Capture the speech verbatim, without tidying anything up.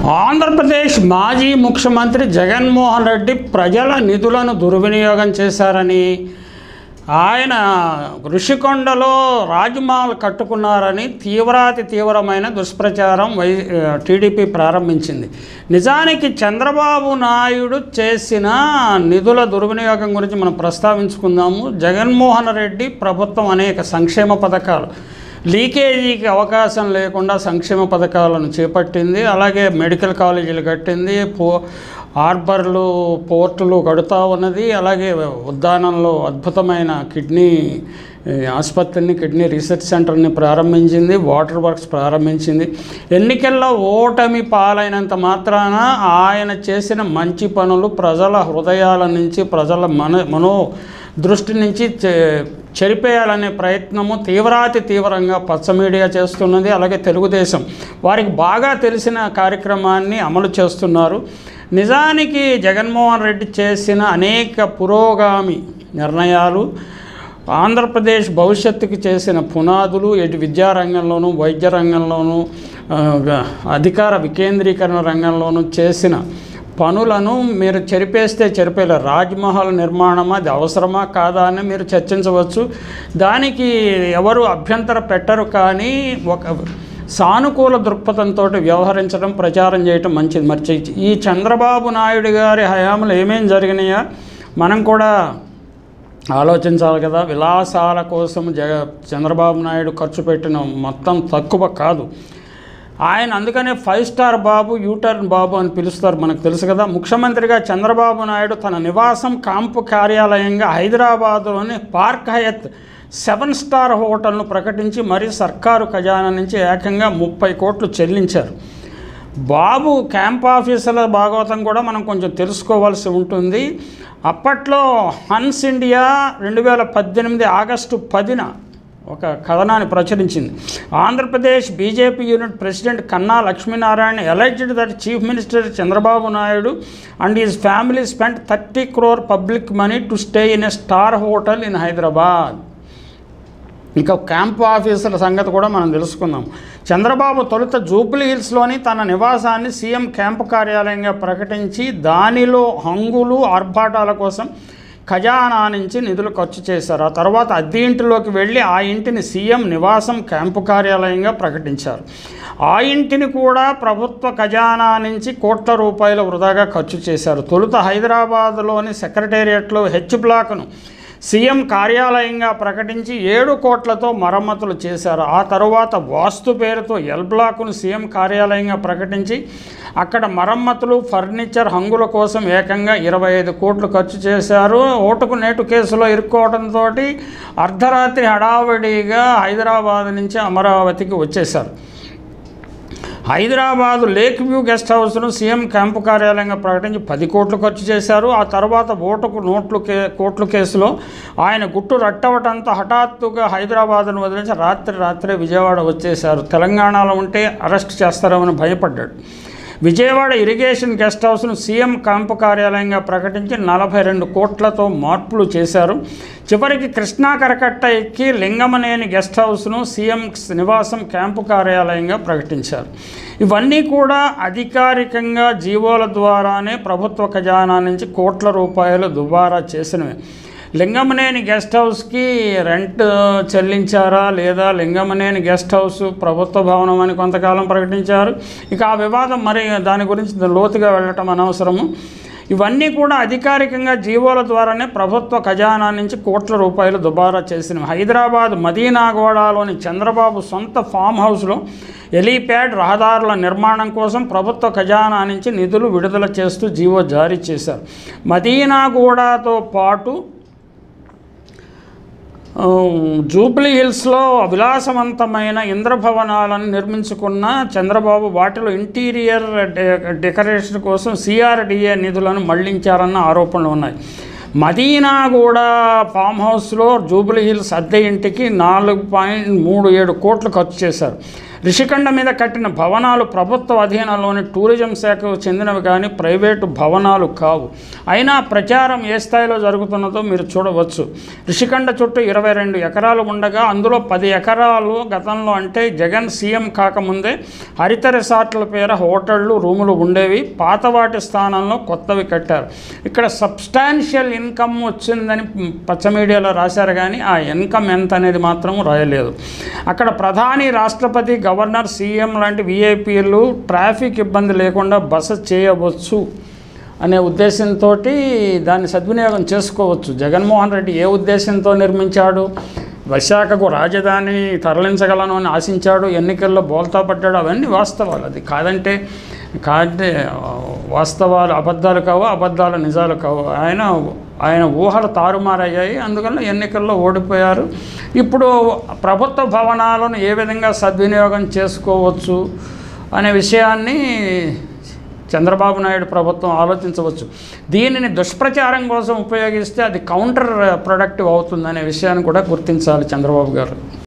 ఆంధ్రప్రదేశ్ మాజీ ముఖ్యమంత్రి జగన్మోహన్ రెడ్డి ప్రజల నిధులను దుర్వినియోగం చేశారని, ఆయన ఋషికొండలో రాజమహల్ కట్టుకున్నారని తీవ్రాతి తీవ్రమైన దుష్ప్రచారం వై టీడీపీ ప్రారంభించింది. నిజానికి చంద్రబాబు నాయుడు చేసిన నిధుల దుర్వినియోగం గురించి మనం ప్రస్తావించుకుందాము. జగన్మోహన్ రెడ్డి ప్రభుత్వం అనేక సంక్షేమ పథకాలు, లీకేజీకి అవకాశం లేకుండా సంక్షేమ పథకాలను చేపట్టింది. అలాగే మెడికల్ కాలేజీలు కట్టింది, పో హార్బర్లు, పోర్టులు కడుతూ ఉన్నది. అలాగే ఉద్దానంలో అద్భుతమైన కిడ్నీ ఆసుపత్రిని, కిడ్నీ రీసెర్చ్ సెంటర్ని ప్రారంభించింది, వాటర్ వర్క్స్ ప్రారంభించింది. ఎన్నికల్లో ఓటమి పాలైనంత మాత్రాన ఆయన చేసిన మంచి పనులు ప్రజల హృదయాల నుంచి, ప్రజల మన మనో దృష్టి నుంచి చెరిపేయాలనే ప్రయత్నము తీవ్రాతి తీవ్రంగా పచ్చ మీడియా చేస్తున్నది. అలాగే తెలుగుదేశం వారికి బాగా తెలిసిన కార్యక్రమాన్ని అమలు చేస్తున్నారు. నిజానికి జగన్మోహన్ రెడ్డి చేసిన అనేక పురోగామి నిర్ణయాలు, ఆంధ్రప్రదేశ్ భవిష్యత్తుకి చేసిన పునాదులు, ఎటు విద్యారంగంలోనూ, వైద్య రంగంలోనూ, అధికార వికేంద్రీకరణ రంగంలోనూ చేసిన పనులను మీరు చెరిపేస్తే చెరిపేలేరు. రాజ్మహల్ నిర్మాణం అది అవసరమా కాదా అని మీరు చర్చించవచ్చు. దానికి ఎవరు అభ్యంతర పెట్టరు. కానీ ఒక సానుకూల దృక్పథంతో వ్యవహరించడం, ప్రచారం చేయటం మంచిది. మరి ఈ చంద్రబాబు నాయుడు గారి హయాంలో ఏమేం జరిగినాయా మనం కూడా ఆలోచించాలి కదా. విలాసాల కోసం జగ చంద్రబాబు నాయుడు ఖర్చు పెట్టిన మొత్తం తక్కువ కాదు. ఆయన అందుకనే five star Babu, u turn Babu అని పిలుస్తారు, మనకు తెలుసు కదా. ముఖ్యమంత్రిగా చంద్రబాబు నాయుడు తన నివాసం క్యాంపు కార్యాలయంగా హైదరాబాదులోని పార్క్ హయత్ సెవెన్ స్టార్ హోటల్ను ప్రకటించి మరీ సర్కారు ఖజానా నుంచి ఏకంగా ముప్పై కోట్లు చెల్లించారు. బాబు క్యాంప్ ఆఫీసర్ల భాగవతం కూడా మనం కొంచెం తెలుసుకోవాల్సి ఉంటుంది. అప్పట్లో హన్స్ ఇండియా రెండు వేల పద్దెనిమిది ఆగస్టు పదిన ఒక కథనాన్ని ప్రచురించింది. Andhra Pradesh BJP unit president Kanna Lakshminarayana alleged that chief minister Chandrababu Naidu and his family spent thirty crore public money to stay in a star hotel in Hyderabad. ఇంకా క్యాంపు ఆఫీసర్ల సంగతి కూడా మనం తెలుసుకుందాం. చంద్రబాబు తొలుత జూబ్లీ హిల్స్లోని తన నివాసాన్ని సీఎం క్యాంపు కార్యాలయంగా ప్రకటించి దానిలో హంగులు, ఆర్భాటాల కోసం ఖజానా నుంచి నిధులు ఖర్చు చేశారు. ఆ తర్వాత అద్దె ఇంటిలోకి వెళ్ళి ఆ ఇంటిని సీఎం నివాసం క్యాంపు కార్యాలయంగా ప్రకటించారు. ఆ ఇంటిని కూడా ప్రభుత్వ ఖజానా నుంచి కోట్ల రూపాయల వృధాగా ఖర్చు చేశారు. తొలుత హైదరాబాద్లోని సెక్రటేరియట్లో హెచ్ బ్లాక్ను సీఎం కార్యాలయంగా ప్రకటించి ఏడు కోట్లతో మరమ్మతులు చేశారు. ఆ తరువాత వాస్తు పేరుతో ఎల్ బ్లాక్ను సీఎం కార్యాలయంగా ప్రకటించి అక్కడ మరమ్మతులు, ఫర్నిచర్, హంగుల కోసం ఏకంగా ఇరవై ఐదు కోట్లు ఖర్చు చేశారు. ఓటుకు నేటు కేసులో ఇరుక్కోవడంతో అర్ధరాత్రి హడావిడిగా హైదరాబాద్ నుంచి అమరావతికి వచ్చేశారు. హైదరాబాదు లేక్ వ్యూ గెస్ట్ హౌస్ను సీఎం క్యాంపు కార్యాలయంగా ప్రకటించి పది కోట్లు ఖర్చు చేశారు. ఆ తర్వాత ఓటుకు నోట్లు కే కోట్ల కేసులో ఆయన గుట్టు రట్టవటంతో హఠాత్తుగా హైదరాబాద్ను వదిలించి రాత్రి రాత్రే విజయవాడ వచ్చేశారు. తెలంగాణలో ఉంటే అరెస్ట్ చేస్తారేమని భయపడ్డాడు. విజయవాడ ఇరిగేషన్ గెస్ట్ హౌస్ను సీఎం క్యాంపు కార్యాలయంగా ప్రకటించి నలభై రెండు కోట్లతో మార్పులు చేశారు. చివరికి కృష్ణా కరకట్ట ఎక్కి లింగమనేని గెస్ట్ హౌస్ను సీఎం నివాసం క్యాంపు కార్యాలయంగా ప్రకటించారు. ఇవన్నీ కూడా అధికారికంగా జీవోల ద్వారానే ప్రభుత్వ ఖజానా నుంచి కోట్ల రూపాయలు దుబారా చేసినవి. లింగమనేని గెస్ట్ హౌస్కి రెంట్ చెల్లించారా లేదా, లింగమనేని గెస్ట్ హౌస్ ప్రభుత్వ భవనం అని కొంతకాలం ప్రకటించారు. ఇక ఆ వివాదం మరి దాని గురించి లోతుగా వెళ్ళటం అనవసరము. ఇవన్నీ కూడా అధికారికంగా జీవోల ద్వారానే ప్రభుత్వ ఖజానా నుంచి కోట్ల రూపాయలు దుబారా చేసినవి. హైదరాబాద్ మదీనాగూడలోని చంద్రబాబు సొంత ఫామ్ హౌస్లో ఎలీప్యాడ్, రహదారుల నిర్మాణం కోసం ప్రభుత్వ ఖజానా నుంచి నిధులు విడుదల చేస్తూ జీవో జారీ చేశారు. మదీనాగూడతో పాటు జూబ్లీ హిల్స్లో విలాసవంతమైన ఇంద్రభవనాలను నిర్మించుకున్న చంద్రబాబు వాటిలో ఇంటీరియర్ డెకరేషన్ కోసం సిఆర్డిఏ నిధులను మళ్లించారన్న ఆరోపణలు ఉన్నాయి. మదీనాగూడ ఫామ్ హౌస్లో జూబ్లీ హిల్స్ అద్దె ఇంటికి నాలుగు పాయింట్ మూడు ఏడు కోట్లు ఖర్చు చేశారు. రిషికొండ మీద కట్టిన భవనాలు ప్రభుత్వ అధీనంలోని టూరిజం శాఖకు చెందినవి కానీ ప్రైవేటు భవనాలు కావు. అయినా ప్రచారం ఏ స్థాయిలో జరుగుతున్నదో మీరు చూడవచ్చు. రిషికొండ చుట్టూ ఇరవై రెండు ఎకరాలు ఉండగా అందులో పది ఎకరాలు గతంలో అంటే జగన్ సీఎం కాకముందే హరిత రిసార్ట్ల పేర హోటళ్ళు రూములు ఉండేవి. పాత వాటి స్థానంలో కొత్తవి కట్టారు. ఇక్కడ సబ్స్టాన్షియల్ ఇన్కమ్ వచ్చిందని పచ్చ మీడియాలో రాశారు కానీ ఆ ఇన్కమ్ ఎంత అనేది మాత్రం రాయలేదు. అక్కడ ప్రధాని, రాష్ట్రపతి, గవర్నర్, సీఎం లాంటి వీఐపీలు ట్రాఫిక్ ఇబ్బంది లేకుండా బస చేయవచ్చు అనే ఉద్దేశంతో దాన్ని సద్వినియోగం చేసుకోవచ్చు. జగన్మోహన్ రెడ్డి ఏ ఉద్దేశంతో నిర్మించాడు? విశాఖకు రాజధాని తరలించగలను అని ఆశించాడు, ఎన్నికల్లో బోల్తా పడ్డాడు. అవన్నీ వాస్తవాలు. అది కాదంటే కాదంటే వాస్తవాలు అబద్ధాలు కావు, అబద్ధాలు నిజాలు కావు. ఆయన ఆయన ఊహలు తారుమారయ్యాయి. అందువల్ల ఎన్నికల్లో ఓడిపోయారు. ఇప్పుడు ప్రభుత్వ భవనాలను ఏ విధంగా సద్వినియోగం చేసుకోవచ్చు అనే విషయాన్ని చంద్రబాబు నాయుడు ప్రభుత్వం ఆలోచించవచ్చు. దీనిని దుష్ప్రచారం కోసం ఉపయోగిస్తే అది కౌంటర్ ప్రొడక్టివ్ అవుతుందనే విషయాన్ని కూడా గుర్తించాలి చంద్రబాబు గారు.